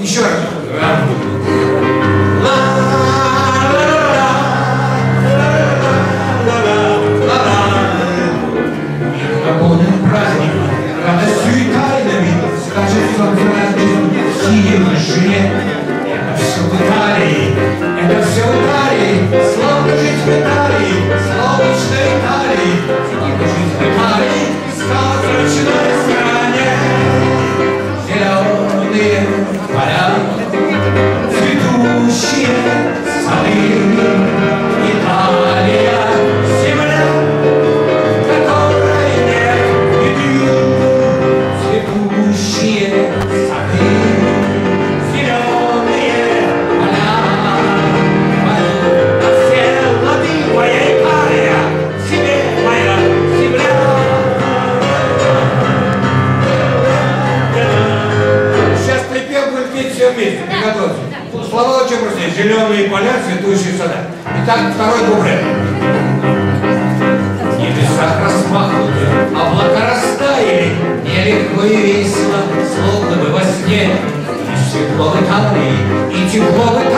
Еще раз. Радостью и тайнами скачет солнце в синей вышине. Это все в Италии, это все в Италии, словно жить в Италии, солнечной Италии, словно жить в Италии, сказочной стране. Зеленые поля, цветущие сады, Италия, земля, которой нет беды. Цветущие сады, зеленые поля, на все лады моя Италия, тебе моя земля. Сейчас припев будет петь все вместе, приготовьте. Слова очень простые. Зеленые поля, цветущие сада. Итак, второй куплет. Небеса распахнуты, облака растаяли, нелегко и весело, словно бы во сне. И светло в Италии, и тепло в Италии.